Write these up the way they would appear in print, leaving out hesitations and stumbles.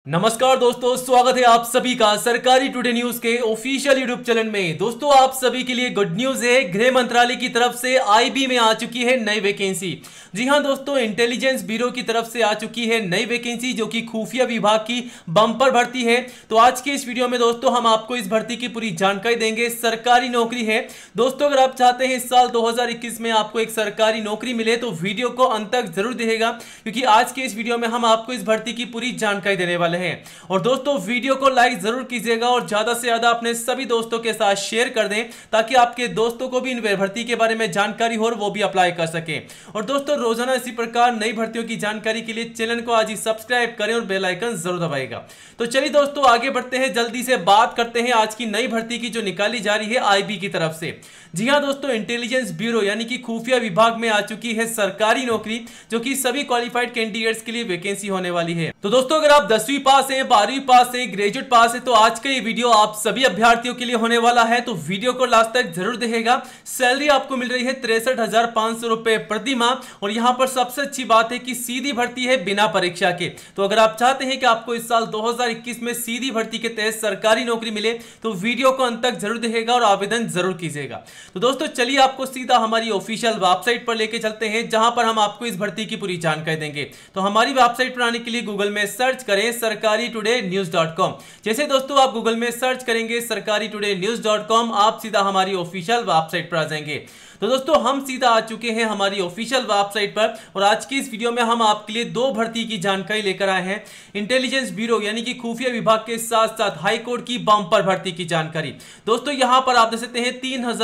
नमस्कार दोस्तों, स्वागत है आप सभी का सरकारी टुडे न्यूज के ऑफिशियल यूट्यूब चैनल में। दोस्तों, आप सभी के लिए गुड न्यूज है। गृह मंत्रालय की तरफ से आईबी में आ चुकी है नई वैकेंसी। जी हां दोस्तों, इंटेलिजेंस ब्यूरो की तरफ से आ चुकी है नई वैकेंसी, जो कि खुफिया विभाग की बम्पर भर्ती है। तो आज के इस वीडियो में दोस्तों हम आपको इस भर्ती की पूरी जानकारी देंगे। सरकारी नौकरी है दोस्तों। अगर आप चाहते हैं इस साल 2021 में आपको एक सरकारी नौकरी मिले तो वीडियो को अंत तक जरूर देखिएगा, क्योंकि आज के इस वीडियो में हम आपको इस भर्ती की पूरी जानकारी देने वाले हैं। और दोस्तों, वीडियो को लाइक जरूर कीजिएगा और ज्यादा से ज्यादा अपने सभी दोस्तों के साथ शेयर कर दें, ताकि आपके दोस्तों को भी इन भर्ती के बारे में जानकारी हो और वो भी अप्लाई कर सके। और दोस्तों, रोजाना इसी प्रकार नई भर्तियों की जानकारी के लिए चैनल को आज ही सब्सक्राइब करें और बेल आइकन जरूर दबाइएगा। तो चलिए दोस्तों, आगे बढ़ते हैं। जल्दी से बात करते हैं आज की नई भर्ती की, जो निकाली जा रही है आईबी की तरफ से। जी हां दोस्तों, इंटेलिजेंस ब्यूरो यानी कि खुफिया विभाग में आ चुकी है सरकारी नौकरी, जो कि सभी क्वालिफाइड कैंडिडेट्स के लिए वैकेंसी होने वाली है। तो दोस्तों, अगर आप 10वीं पास हैं, 12वीं पास है, ग्रेजुएट पास है, तो आज का ये वीडियो आप सभी अभ्यर्थियों के लिए होने वाला है। तो वीडियो को लास्ट तक जरूर देखिएगा। सैलरी आपको मिल रही है 63,500 रुपए प्रति माह। और यहां पर सबसे अच्छी बात है कि सीधी भर्ती है बिना परीक्षा के। तो अगर आप चाहते हैं कि आपको इस साल 2021 में सीधी भर्ती के तहत सरकारी नौकरी मिले, तो वीडियो को अंत तक जरूर देखिएगा और आवेदन जरूर कीजिएगा। तो दोस्तों, चलिए आपको सीधा हमारी ऑफिशियल वेबसाइट पर लेके चलते हैं, जहां पर हम आपको इस भर्ती की पूरी जानकारी देंगे। तो हमारी वेबसाइट पर आने के लिए गूगल में सर्च करें sarkaritodaynews.com। जैसे दोस्तों आप गूगल में सर्च करेंगे sarkaritodaynews.com, आप सीधा हमारी ऑफिशियल वेबसाइट पर आ जाएंगे। तो दोस्तों, हम सीधा आ चुके हैं हमारी ऑफिशियल वेबसाइट पर, और आज की इस वीडियो में हम आपके लिए दो भर्ती की जानकारी लेकर आए हैं। इंटेलिजेंस ब्यूरो यानी कि खुफिया विभाग के साथ साथ हाई कोर्ट की बम्पर भर्ती की जानकारी। दोस्तों, यहां पर आप देख सकते हैं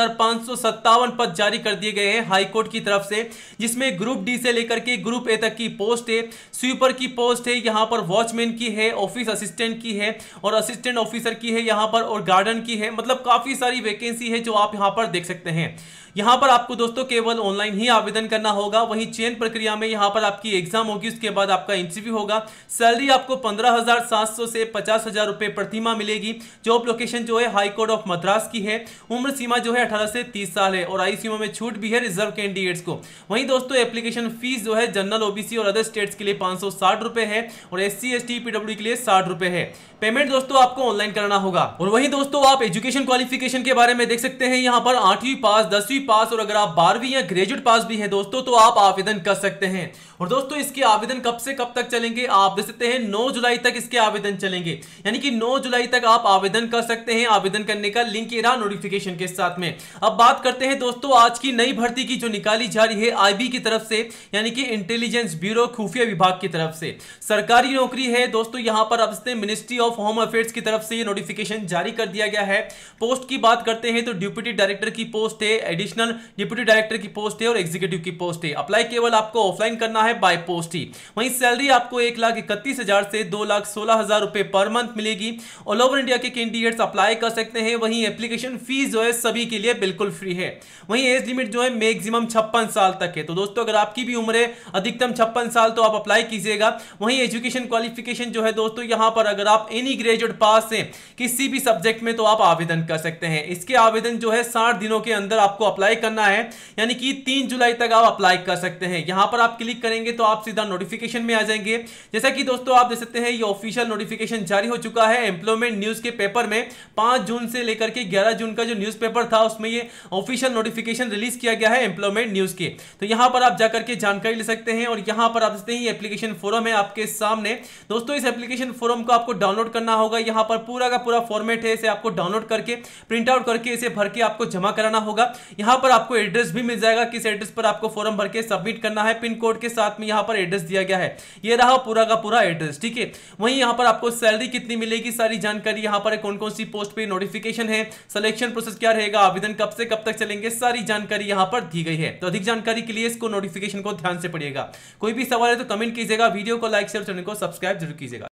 3,557 पद जारी कर दिए गए हैं हाई कोर्ट की तरफ से, जिसमें ग्रुप डी से लेकर के ग्रुप ए तक की पोस्ट है। स्वीपर की पोस्ट है, यहां पर वॉचमैन की है, ऑफिस असिस्टेंट की है, और असिस्टेंट ऑफिसर की है यहां पर, और गार्डन की है। मतलब काफी सारी वैकेंसी है जो आप यहां पर देख सकते हैं। यहां पर आपको दोस्तों केवल ऑनलाइन ही आवेदन करना होगा। वहीं चयन प्रक्रिया में यहां पर आपकी एग्जाम होगी, उसके बाद आपका इंटरव्यू होगा। सैलरी आपको 15,700 से 50,000 रुपए प्रति माह मिलेगी। जॉब लोकेशन जो है हाई कोर्ट ऑफ मद्रास की है। उम्र सीमा जो है 18 से 30 साल है, और आयु सीमा में छूट भी है रिजर्व कैंडिडेट्स को। वहीं दोस्तों, एप्लीकेशन फीस जो है जनरल, ओबीसी और अदर स्टेट्स के लिए 560 रुपए है, और SC ST PWD के लिए 60 रुपए है। पेमेंट दोस्तों आपको ऑनलाइन करना होगा। और वहीं दोस्तों, आप एजुकेशन क्वालिफिकेशन के बारे में देख सकते हैं। यहां पर 8वीं पास, 10वीं पास, और अगर आप 12वीं या ग्रेजुएट पास भी है दोस्तों, तो आप आवेदन कर सकते हैं। और दोस्तों, इसके आवेदन कब से कब तक चलेंगे आप देख सकते हैं। 9 जुलाई तक इसके आवेदन चलेंगे, यानी कि 9 जुलाई तक आप आवेदन कर सकते हैं। आवेदन करने का लिंक ये रहा नोटिफिकेशन के साथ में। अब बात करते हैं दोस्तों आज की नई भर्ती की, जो निकाली जा रही है आईबी की तरफ से, यानी कि इंटेलिजेंस ब्यूरो खुफिया विभाग की तरफ से। सरकारी नौकरी है दोस्तों। यहां पर आप मिनिस्ट्री ऑफ होम अफेयर्स की तरफ से ये नोटिफिकेशन जारी कर दिया गया है। पोस्ट की बात करते हैं तो डिप्यूटी डायरेक्टर की पोस्ट है, एडिशनल डिप्यूटी डायरेक्टर की पोस्ट है, और एग्जीक्यूटिव की पोस्ट है। अप्लाई केवल आपको ऑफलाइन करना है बाय पोस्ट ही। वहीं सैलरी आपको 1,31,000 से 2,16,000 रुपए पर मंथ मिलेगी। ऑल ओवर इंडिया के कैंडिडेट्स अप्लाई कर सकते हैं। वहीं एप्लीकेशन फीस जो है सभी के लिए बिल्कुल फ्री है। वहीं एज लिमिट जो है मैक्सिमम 56 साल तक है। तो दोस्तों, अगर आपकी भी उम्र है अधिकतम 56 साल, तो आप अप्लाई कीजिएगा। वहीं एजुकेशन क्वालिफिकेशन जो है दोस्तों, यहां पर अगर आप एनी ग्रेजुएट पास हैं किसी भी सब्जेक्ट में, तो आप आवेदन कर सकते हैं। इसके आवेदन जो है 60 दिनों के अंदर आपको अप्लाई करना है, यानी कि 3 जुलाई तक आप अप्लाई कर सकते हैं। यहां पर आप क्लिक करेंगे तो आप सीधा नोटिफिकेशन में आ जाएंगे। जैसा कि दोस्तों आप देख सकते हैं, ये ऑफिशियल नोटिफिकेशन जारी हो चुका है एम्प्लॉयमेंट न्यूज के पेपर में। 5 जून से लेकर के 11 जून का जो न्यूज़पेपर था, उसमें ये ऑफिशियल नोटिफिकेशन रिलीज किया गया है एम्प्लॉयमेंट न्यूज के। तो यहां पर आप जाकर के जानकारी ले सकते हैं। और यहां पर आप देखते हैं एप्लीकेशन फॉर्म है आपके सामने। दोस्तों, इस एप्लीकेशन फॉर्म को आपको डाउनलोड करना होगा। यहां पर पूरा का पूरा फॉर्मेट है, इसे आपको डाउनलोड करके प्रिंट आउट करके इसे भर के आपको जमा कराना होगा। यहां पर आपको एड्रेस भी मिल जाएगा, किस एड्रेस पर आपको फॉर्म भर के सबमिट करना है। पिन कोड के साथ में यहां पर एड्रेस दिया गया है। ये रहा पूरा का पूरा एड्रेस, ठीक है। वहीं यहां पर आपको सैलरी कितनी मिलेगी, सारी जानकारी यहां पर कौन कौन सी पोस्ट पे नोटिफिकेशन है, सिलेक्शन प्रोसेस क्या रहेगा, आवेदन कब से कब तक चलेंगे, सारी जानकारी यहां पर दी गई है। तो अधिक जानकारी के लिए इसको नोटिफिकेशन को ध्यान से पढ़िएगा। कोई भी सवाल है तो कमेंट कीजिएगा। वीडियो को लाइक शेयर, चैनल को सब्सक्राइब जरूर कीजिएगा।